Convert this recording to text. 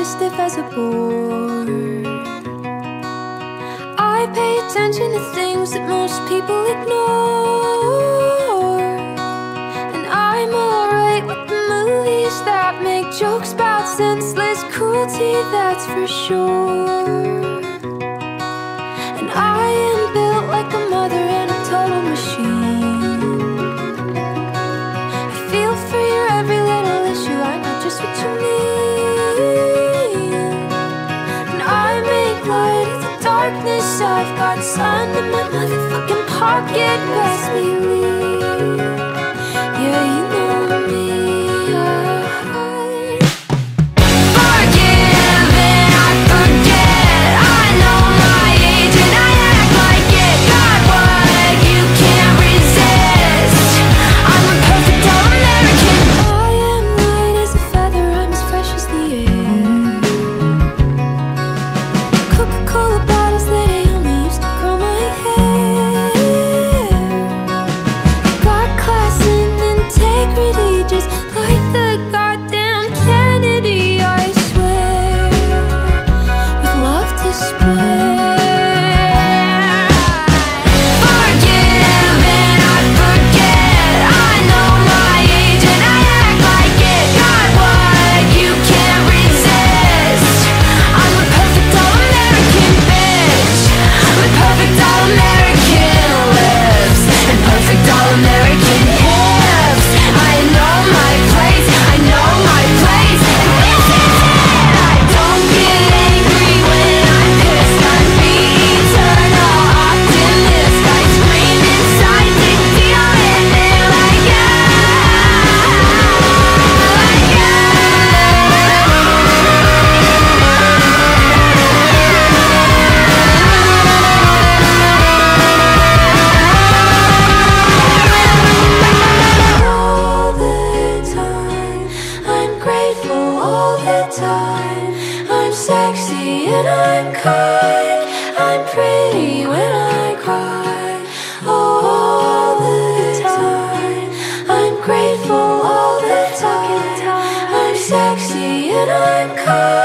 as stiff as a board. I pay attention to things that most people ignore. And I'm alright with the movies that make jokes about senseless cruelty, that's for sure. And I am built like a mother in a total machine. I feel for your every little issue, I know just what you mean. And I make light of the darkness, I've got sun in my motherfucking pocket, best believe. Yeah, you know me. I'm sexy and I'm kind, I'm pretty when I cry. All the time, I'm grateful all the time. I'm sexy and I'm kind.